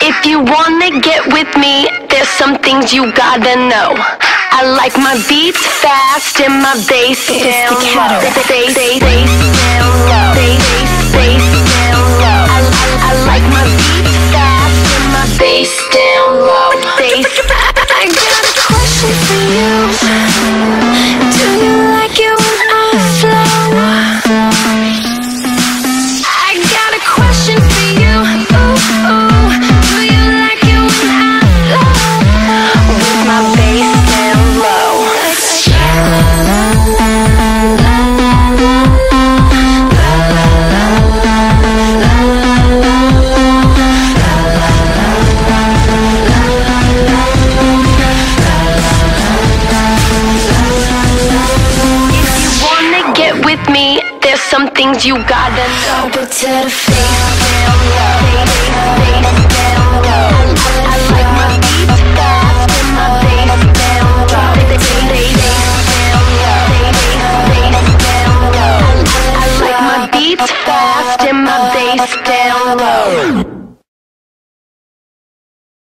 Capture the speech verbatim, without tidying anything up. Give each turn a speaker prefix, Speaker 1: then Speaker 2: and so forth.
Speaker 1: If you wanna get with me, there's some things you gotta know. I like my beats fast and my bass down low. Bass, bass, bass down low. Bass, bass down low. I, I, I like my beats fast and my bass down low. Bass. I got a question for you. Do you like it when I flow? I got a question for you. Ooh, ooh. Do you like it when I flow? With my bass down low. If you wanna get with me, there's some things you gotta know. But to the face down low. Face down low. I like my beats fast and my bass down low. Bass down low. Bass down low. I like my beats fast and my bass down low.